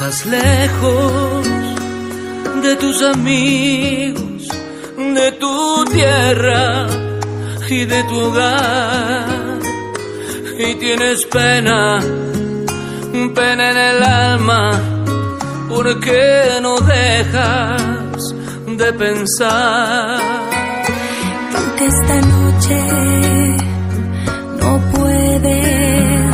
estás lejos de tus amigos, de tu tierra y de tu hogar, y tienes pena, pena en el alma, porque no dejas de pensar. Aunque esta noche no puedes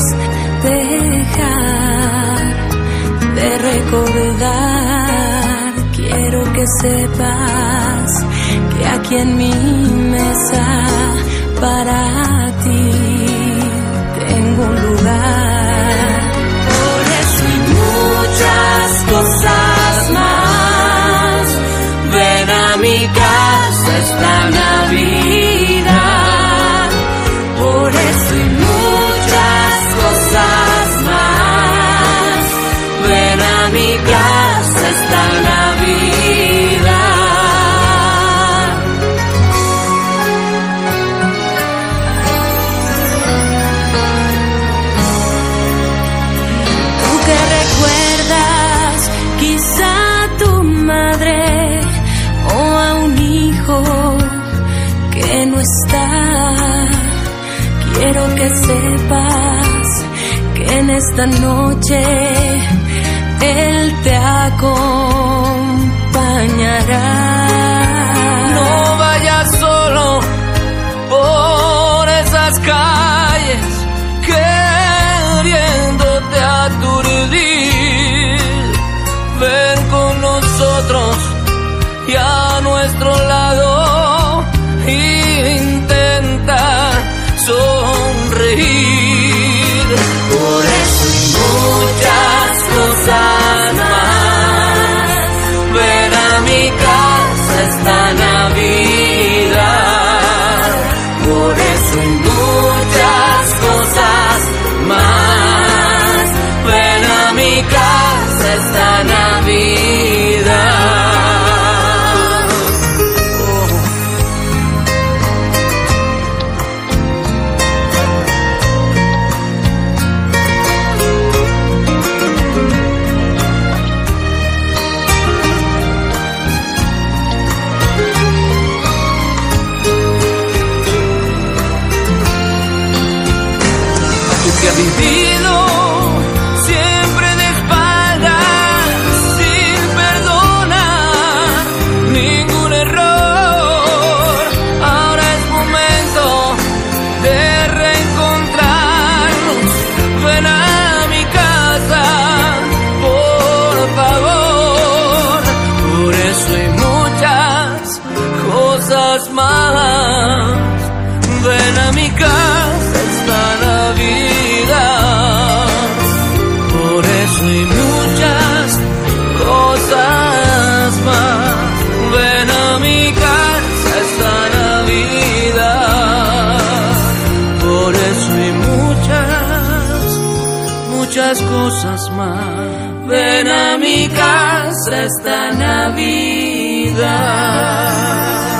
dejar de recordar, quiero que sepas que aquí en mi mesa para ti tengo un lugar. Por eso y muchas cosas más, ven a mi casa esta Navidad. Por eso y muchas cosas más, ven a mi casa esta Navidad. Tú que recuerdas quizá a tu madre o a un hijo que no está, quiero que sepas que en esta noche Él te acompañará. No vayas solo por esas calles queriéndote aturdir. Ven con nosotros y a nuestro lado intenta sonreír. Por eso y muchas cosas más, ven a mi casa esta Navidad. Por eso y muchas cosas más, ven a mi casa esta Navidad. Que ha vivido siempre de espaldas sin perdonar ningún error. Ahora es momento de reencontrarnos. Ven a mi casa, por favor. Por eso hay muchas cosas más. Ven a mi casa esta Navidad. Por eso hay muchas cosas más. Ven a mi casa esta Navidad. Por eso hay muchas cosas más. Ven a mi casa esta Navidad.